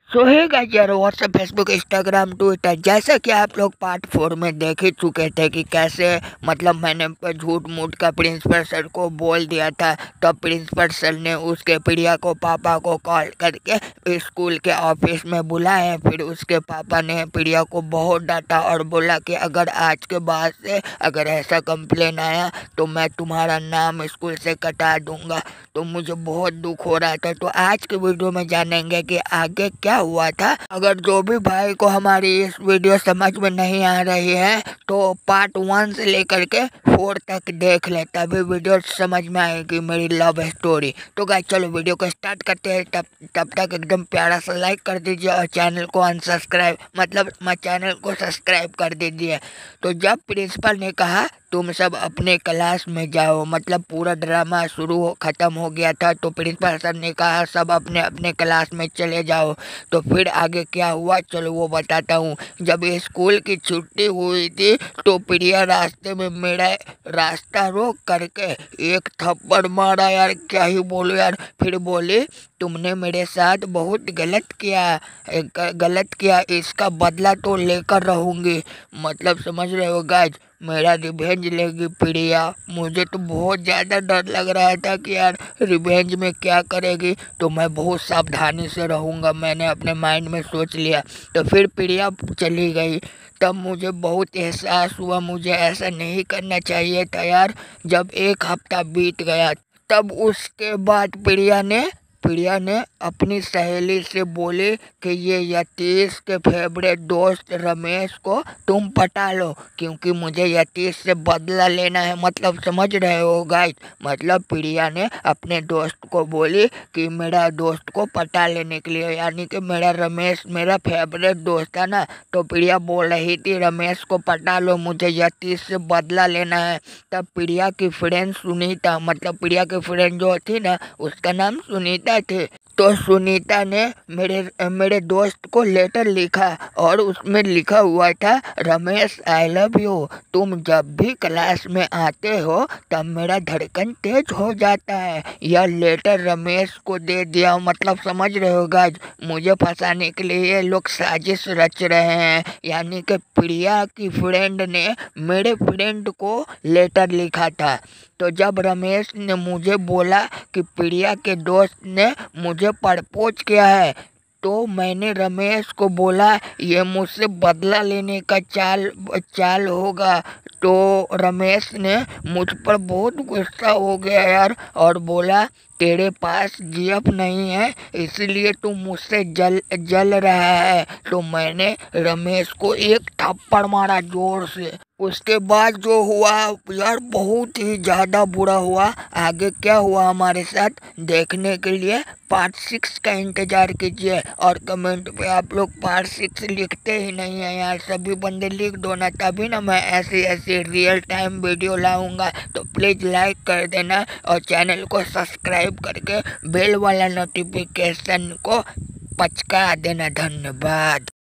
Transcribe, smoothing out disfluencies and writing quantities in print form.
सो hey guys यार, WhatsApp, Facebook, Instagram, Twitter, जैसा कि आप लोग पार्ट 4 में देख ही चुके थे कि कैसे मैंने झूठ मूठ का प्रिंसिपल सर को बोल दिया था। तब प्रिंसिपल सर ने उसके प्रिया को पापा को कॉल करके स्कूल के ऑफिस में बुलाया। फिर उसके पापा ने प्रिया को बहुत डांटा और बोला कि अगर आज के बाद से अगर ऐसा कंप्लेन आया तो मैं तुम्हारा नाम स्कूल से कटा दूंगा। तो मुझे बहुत दुख हो रहा था। तो आज के वीडियो में जानेंगे कि आगे क्या हुआ था। अगर जो भी भाई को हमारी इस वीडियो समझ में नहीं आ रही है तो पार्ट 1 से लेकर के 4 तक देख ले, तभी वीडियो समझ में आएगी मेरी लव स्टोरी। तो गाइस चलो वीडियो को स्टार्ट करते हैं। तब तक एकदम प्यारा सा लाइक कर दीजिए और चैनल को चैनल को सब्सक्राइब कर दीजिए। तो जब प्रिंसिपल ने कहा तुम सब अपने क्लास में जाओ, पूरा ड्रामा खत्म हो गया था, तो प्रिंसिपल सर ने कहा सब अपने अपने क्लास में चले जाओ। तो फिर आगे क्या हुआ चलो वो बताता हूँ। जब स्कूल की छुट्टी हुई थी तो प्रिया रास्ते में मेरा रास्ता रोक करके एक थप्पड़ मारा यार, क्या ही बोलो यार। फिर बोली तुमने मेरे साथ बहुत गलत किया, इसका बदला तो लेकर रहूंगी। समझ रहे हो गाइज, मेरा रिवेंज लेगी प्रिया। मुझे तो बहुत ज़्यादा डर लग रहा था कि यार रिवेंज में क्या करेगी, तो मैं बहुत सावधानी से रहूँगा, मैंने अपने माइंड में सोच लिया। तो फिर प्रिया चली गई। तब मुझे बहुत एहसास हुआ मुझे ऐसा नहीं करना चाहिए था यार। जब एक हफ्ता बीत गया तब उसके बाद प्रिया ने अपनी सहेली से बोली कि ये यतीश के फेवरेट दोस्त रमेश को तुम पटा लो, क्योंकि मुझे यतीश से बदला लेना है। समझ रहे हो गाइस, प्रिया ने अपने दोस्त को बोली कि मेरा दोस्त को पटा लेने के लिए, यानी कि मेरा रमेश मेरा फेवरेट दोस्त है ना। तो प्रिया बोल रही थी रमेश को पटा लो, मुझे यतीश से बदला लेना है। तब प्रिया की फ्रेंड सुनीता, प्रिया की फ्रेंड जो थी ना उसका नाम सुनीता थे। तो सुनीता ने मेरे दोस्त को लेटर लिखा और उसमें लिखा हुआ था रमेश आई लव यू। तुम जब भी क्लास में आते हो तब मेरा धड़कन तेज हो जाता है। यह लेटर रमेश को दे दिया। समझ रहे हो गाइस, मुझे फंसाने के लिए ये लोग साजिश रच रहे हैं। यानी कि प्रिया की फ्रेंड ने मेरे फ्रेंड को लेटर लिखा था। तो जब रमेश ने मुझे बोला कि प्रिया के दोस्त ने मुझे प्रपोज किया है, तो मैंने रमेश को बोला ये मुझसे बदला लेने का चाल होगा। तो रमेश ने मुझ पर बहुत गुस्सा हो गया यार और बोला तेरे पास जीएफ नहीं है इसलिए तू मुझसे जल रहा है। तो मैंने रमेश को एक थप्पड़ मारा जोर से। उसके बाद जो हुआ यार बहुत ही ज़्यादा बुरा हुआ। आगे क्या हुआ हमारे साथ देखने के लिए पार्ट 6 का इंतज़ार कीजिए। और कमेंट पे आप लोग पार्ट 6 लिखते ही नहीं है यार, सभी बंदे लिख दो ना, तभी ना मैं ऐसी रियल टाइम वीडियो लाऊंगा। तो प्लीज़ लाइक कर देना और चैनल को सब्सक्राइब करके बेल वाला नोटिफिकेशन को पचका देना। धन्यवाद।